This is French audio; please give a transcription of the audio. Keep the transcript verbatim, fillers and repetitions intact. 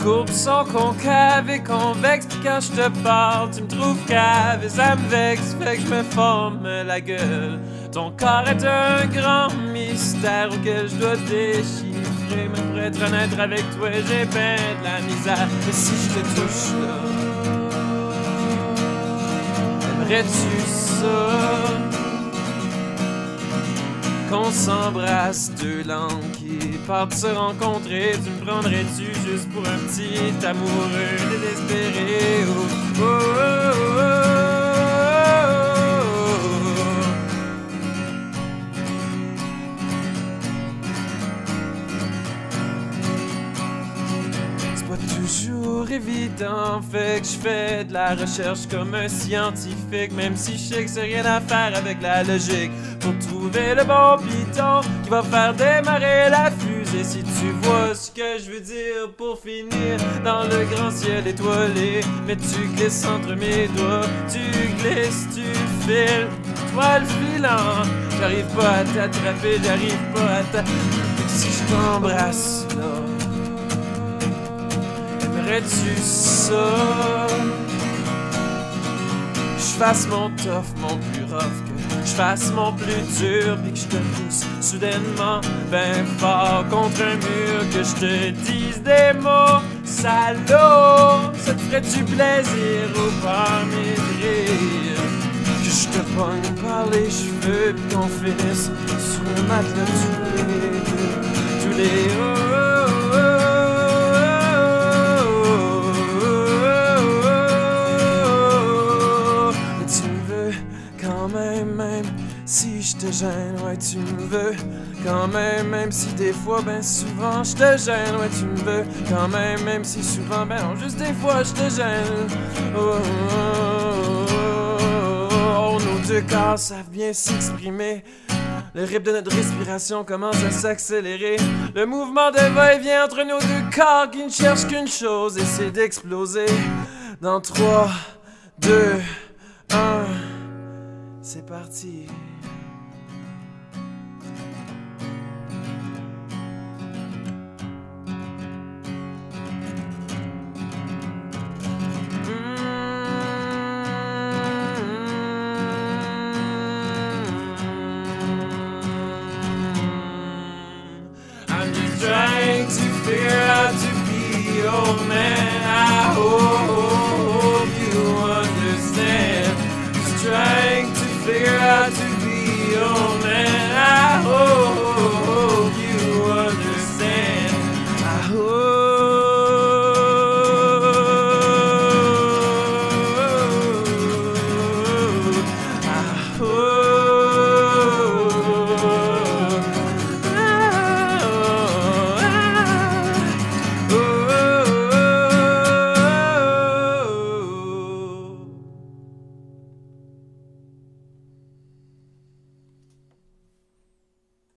courbes sont concaves et convexes, pis quand je te parle, tu me trouves cave et ça me vexe, fait que je me forme la gueule. Ton corps est un grand mystère auquel je dois déchiffrer, mais pour être honnête avec toi, j'ai ben de la misère. Mais si je te touche là, aimerais-tu ça? Qu'on s'embrasse, deux langues qui partent se rencontrer. Tu me prendrais-tu juste pour un petit amoureux désespéré? Oh, oh, oh, oh, oh. C'est pas toujours évident, fait que je fais de la recherche comme un scientifique, même si je sais que c'est rien à faire avec la logique, pour trouver le bon piton qui va faire démarrer la fusée. Si tu vois ce que je veux dire, pour finir dans le grand ciel étoilé, mais tu glisses entre mes doigts, tu glisses, tu files, toi le filant, j'arrive pas à t'attraper, j'arrive pas à t'attraper. Si je t'embrasse là, aimerais-tu ça? Je fasse mon tough, mon plus rough, que je fasse mon plus dur, puis que je te pousse soudainement ben fort contre un mur, que je te dise des mots salauds. Ça te ferait du plaisir ou par mes rires, que je te pogne par les cheveux, puis qu'on finisse sur le matelas tous les deux, tous les oh, oh, oh. Même si je te gêne, ouais tu me veux quand même, même si des fois, ben souvent je te gêne, ouais tu me veux quand même, même si souvent, ben non, juste des fois je te gêne. Oh, oh, oh, oh, oh, nos deux corps savent bien s'exprimer. Le rythme de notre respiration commence à s'accélérer. Le mouvement de va-et-vient entre nos deux corps qui ne cherche qu'une chose, et c'est d'exploser. Dans trois, deux, un... C'est parti.